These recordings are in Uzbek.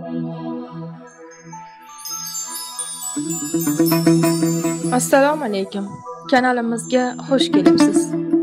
Assalomu alaykum. Kanalimizga xush kelibsiz.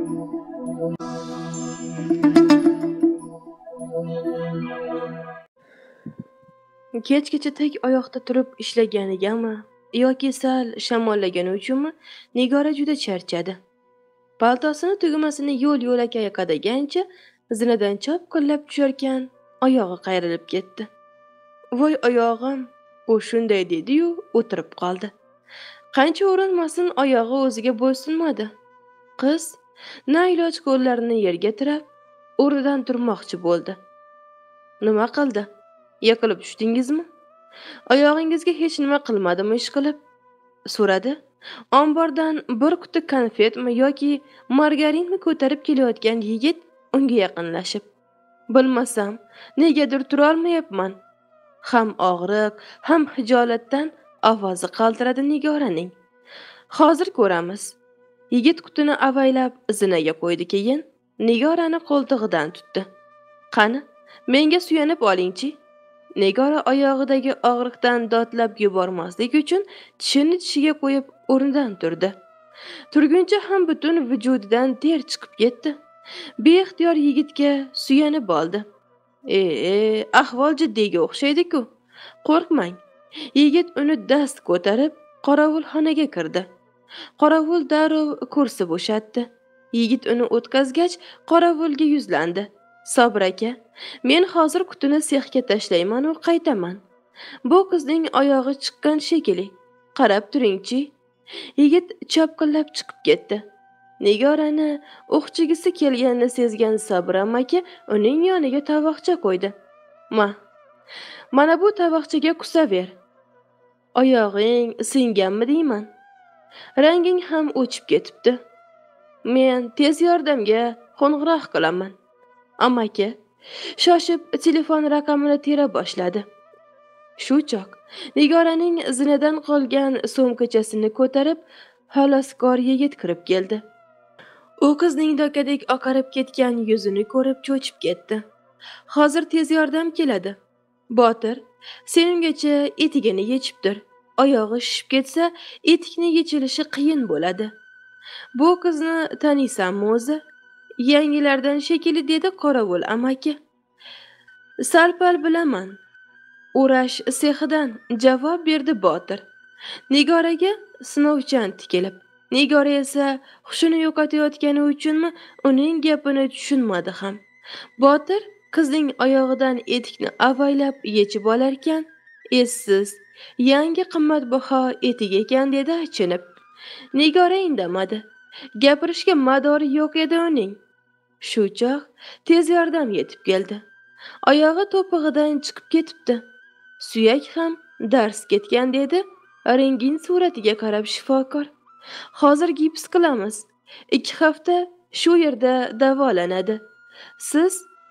Kechgacha tek oyoqda turib ishlaganigami yoki sal shamollagani uchunmi Nigora juda charchadi. Paltosini tugumasini yo'l-yo'lakay qadagancha zinadan chopqillab tusharkan oyog'i qayrilib ketdi. Voy oyog'im, u shunday dedi-yu o'tirib qoldi. Qancha urinmasin oyog'i o'ziga bo'ysunmadi. Qiz na iloj qo'llarini yerga tirab o'rnidan turmoqchi bo'ldi. Nima qildi? Yiqilib tushdingizmi? Oyog'ingizga hech nima qilmadimi ishqilib? So'radi. Ombordan bir quti konfetmi yoki margarinmi ko'tarib kelayotgan yigit unga yaqinlashib. Bilmasam, negadir tura olmayapman. Ham og'riq, ham hijolatdan ovozi qaltiradi Nigoraning. Hozir ko'ramiz. Yigit qutini avaylab zinaga qo'ydi, keyin Nigorani qo'ltig'idan tutdi. Qani, menga suyanib olingchi. Nigora oyog'idagi og'riqdan dodlab yubormaslik uchun tishini tishiga qo'yib o'rnidan turdi. Turguncha ham butun vujudidan ter chiqib ketdi. Beixtiyor yigitga suyanib oldi. Ahvol jiddiyga o'xshaydi-ku. Qo'rqmang. Yigit uni dast ko'tarib qorovulxonaga kirdi. Qorovul darrov kursi bo'shatdi. Yigit uni o'tkazgach, qorovulga yuzlandi. Sobir aka, men hozir qutini sexga tashlayman va qaytaman. Bu qizning oyog'i chiqqan shekilli. Qarab turingchi. Yigit chopqillab chiqib ketdi. Nigorani o'qchigisi kelganini sezgan Sobir amaki uning yoniga tovoqcha qo'ydi. Mana bu tovoqchaga qusaver. Oyog'ing singanmi deyman. Ranging ham o'chib ketibdi. Men tez yordamga qo'ng'iroq qilaman. Amaki shoshib telefon raqamini tera boshladi. Shu choq Nigoraning zinadan qolgan so'mkachasini ko'tarib haloskor yigit kirib keldi. U qizning dokadek oqarib ketgan yuzini ko'rib cho'chib ketdi. Hozir tez yordam keladi. Botir, senimgacha etigini yechibdir. Oyog'i shishib ketsa, etikni yechilishi qiyin bo'ladi. Bu qizni taniysanmi o'zi? Yangilardan shekilli dedi qorovul amaki. Salpal bilaman. Urash sexidan javob berdi Botir. Nigoraga sinovchan tikilib. Nigora esa hushini yo'qotayotgani uchunmi uning gapini tushunmadi ham. Botir qizning oyog'idan etikni avaylab yechib olarkan, essiz, yangi qimmatbaho etik ekan dedi achinib. Nigora indamadi. Gapirishga madori yo'q edi uning. Shu choq tez yordam yetib keldi. Oyog'i to'pig'idan chiqib ketibdi. Suyak ham dars ketgan dedi rengin suratiga qarab shifokor. Hozir gips qilamiz. 2 hafta shu yerda davolanadi. Siz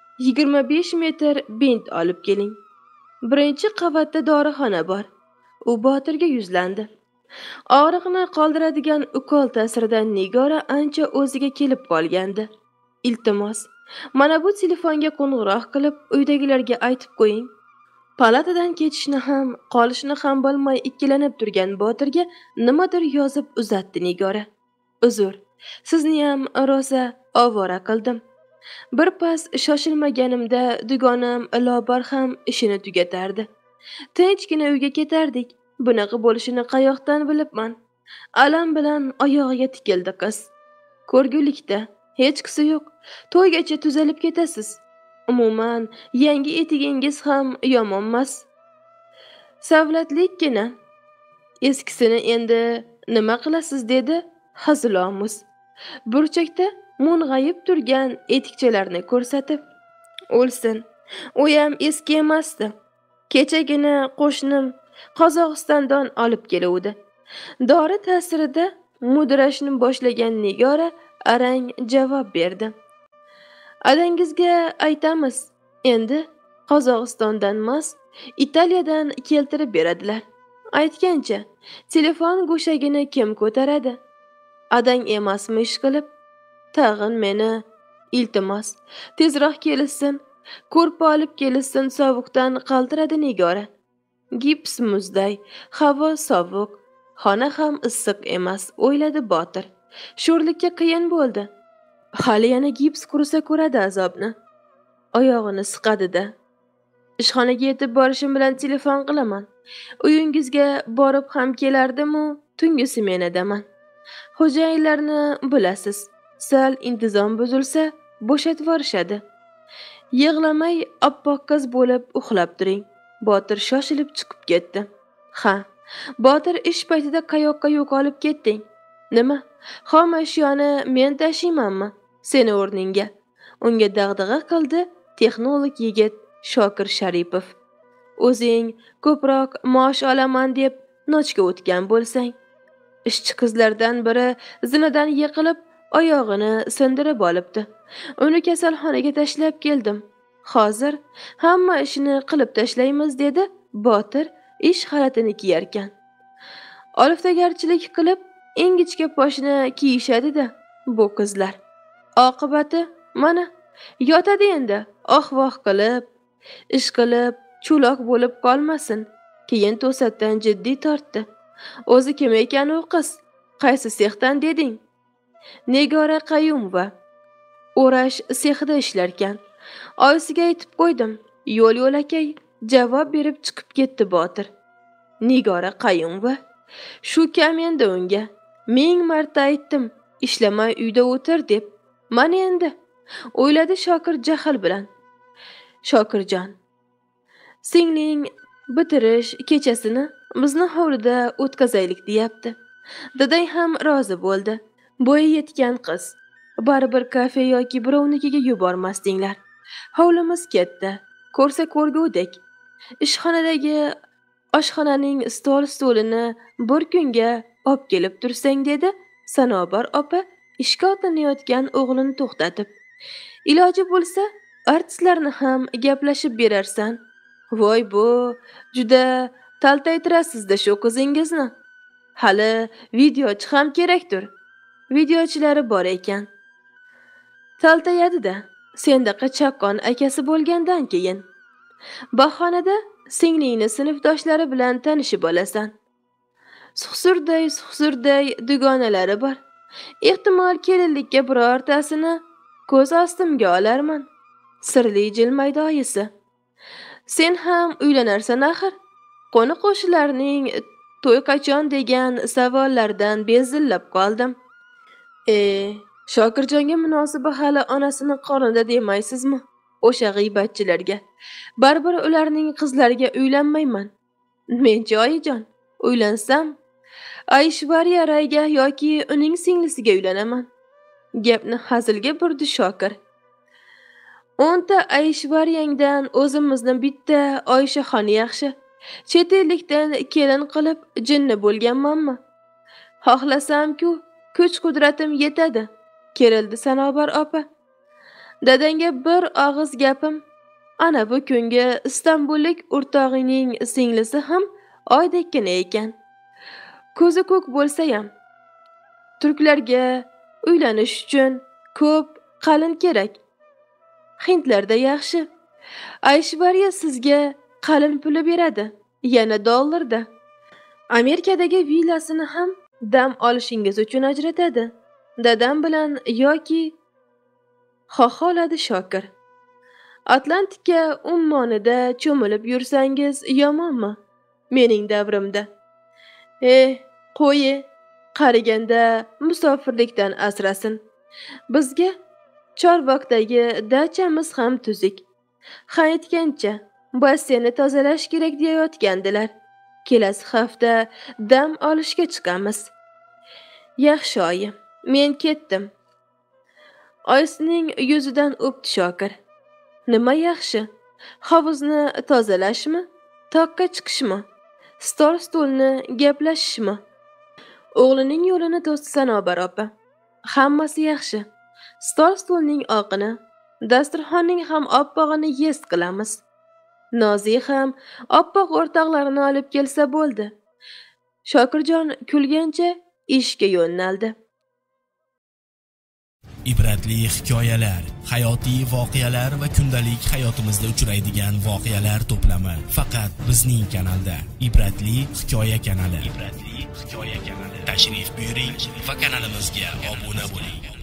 25 metr bint olib keling. Birinchi qavatda dorixona bor. U Botirga yuzlandi. Og'riqni qoldiradigan ukol ta'siridan Nigora ancha o'ziga kelib qolgandi. Iltimos, mana bu telefonga qo'ng'iroq qilib uydagilarga aytib qo'ying. Palatadan ketishni ham, qolishni ham bilmay ikkilanib turgan Botirga nimadir yozib uzatdi Nigora. Uzr, sizni ham rosa ovora qildim. Bir pas shoshilmaganimda dugonam Lobar ham ishini tugatardi. Tinchgina uyga ketardik. Bunaqa bo'lishini qayoqdan bilibman? Alam bilan oyog'iga tikildi qiz. Ko'rgulikda hech qisi yo'q. To'ygacha tuzalib ketasiz. Umuman, yangi etigingiz ham yomonmas. Savlatlikkina. Eskisini endi nima qilasiz dedi hazilomuz. Burchakda mung'ayib turgan etikchalarni ko'rsatib. O'lsin. U ham eski emasdi. Kechagina qo'shnim Qozog'istondan olib keluvdi. Dori ta'sirida mudrashni boshlagan Nigora arang javob berdi. Adangizga aytamiz. Endi Qozog'istondan emas, Italiyadan keltirib beradilar. Aytgancha, telefon go'shagini kim ko'taradi? Adang emasmi ish qilib? Tag'in meni iltimos, tezroq kelsin, Ko'rpa olib kelishsin, sovuqdan qaltiradi Nigora. Gips muzday, havo sovuq, xona ham issiq emas, o'yladi Botir. Sho'rlikka qiyin bo'ldi. Hali yana gips qursa ko'radi azobni. Oyog'ini siqadi-da. Ishxonaga yetib borishim bilan telefon qilaman. Uyingizga borib ham kelardim-u, tungi smenadaman. Xo'jayinlarni bilasiz. Sal intizom buzilsa, bo'shatib yuborishadi. Yig'lamay oppoq qiz bo'lib uxlab turing. Botir shoshilib chiqib ketdi. Ha, Botir ish paytida qayoqqa yo'qolib ketding? Nima? Xom ashyoni men tashiymanmi? Seni o'rningga. Unga dag'dag'a qildi texnolog yigit Shokir Sharipov. O'zing ko'proq maosh olaman deb nochga o'tgan bo'lsang. Ishchi qizlardan biri zinadan yiqilib, oyog'ini sindirib olibdi. Uni kasalxonaga tashlab keldim. Hozir hamma ishni qilib tashlaymiz dedi Botir ish xalatini kiyarkan. Oliftagarchilik qilib ingichka poshni kiyishadi-da bu qizlar. Oqibati mana yotadi endi, voh qilib, ish qilib, cho'loq bo'lib qolmasin. Keyin to'satdan jiddiy tortdi. O'zi kim ekan u qiz? Qaysi sexdan deding? Nigora Qayumova. O'rash sexida ishlarkan. Oyisiga aytib qo'ydim. Yo'l-yo'lakay javob berib chiqib ketdi Botir. Nigora Qayumova. Shu kam endi unga. 1000 marta aytdim, ishlamay uyda o'tir deb. Mana endi, o'yladi Shokir jahl bilan. Shokirjon, singling bitirish kechasini bizni hovlida o'tkazaylik deyapti. Dadang ham rozi bo'ldi. Bo'yi yetgan qiz. Baribir kafe yoki birovnikiga yubormasdinglar. Hovlimiz katta, ko'rsa ko'rgudek. Ishxonadagi oshxonaning stolini bir kunga olib kelib tursang dedi Sanobar opa ishga otlanayotgan o'g'lini to'xtatib. Iloji bo'lsa, artistlarni ham gaplashib berarsan. Voy bu, juda taltaytirasiz-da shu qizingizni. Hali videochi ham kerakdir. Videochilari bor ekan. Taltayadi-da, sendaqa chaqqon akasi bo'lgandan keyin. Bahonada singlingni sinfdoshlari bilan tanishib olasan. Suxsurday dugonalari bor. Ehtimol kelinlikka birortasini ko'z ostimga olarman. Sirli jilmaydi oyisi. Sen ham uylanarsan axir. Qo'ni-qo'shnilarning to'y qachon degan savollardan bezillab qoldim. Shokirjonga munosibi hali onasini qornida demaysizmi? O'sha g'iybatchilarga. Baribir ularning qizlariga uylanmayman. Men-chi oyijon, uylansam Ayshvariya Rayga yoki uning singlisiga uylanaman. Gapni hazilga burdi Shokir. 10 ta Ayshvariyangdan o'zimizni bitta Oyshaxon yaxshi. Chet ellikdan kelin qilib jinni bo'lganmanmi? Xohlasam-ku, kuch-qudratim yetadi. Kerildi Sanobar opa. Dadangga bir og'iz gapim. Ana bu kunga Istanbullik o'rtog'ining singlisi ham oydekkina ekan. Ko'zi ko'k bo'lsa ham. Turklarga uylanish uchun ko'p qalin kerak. Hindlarda yaxshi. Ayshvariya sizga qalin puli beradi, yana dollarda. Amerikadagi villasini ham dam olishingiz uchun ajratadi. Dadam bilan yoki xohladi Shokir. Atlantika ummonida cho'milib yursangiz yomonmi? Mening davrimda. Qo'yi, qariganda musofirlikdan asrasin. Bizga Chorvoqdagi dachamiz ham tuzuk. Ha aytgancha, basseynni tozalash kerak deyotgandilar. Kelasi hafta dam olishga chiqamiz. Yaxshi oyi, men ketdim. Oyisining yuzidan o'pdi Shokir. Nima yaxshi? Hovuzni tozalashmi? Toqqa chiqishmi? Stol-stulni gaplashishmi? O'g'lining yo'lini to'sdi Sanobar opa. Hammasi yaxshi. Stol-stulning oqini, dasturxonning ham oppog'ini yest qilamiz. Nozik ham oppoq o'rtoqlarini olib kelsa bo'ldi. Shokirjon kulgancha ishga yo'naldi. ibratli hikoyalar, hayotiy voqealar va kundalik hayotimizda uchraydigan voqealar to'plami faqat bizning kanalda. Ibratli hikoya kanali. Tashrif buyuring va kanalimizga obuna bo'ling.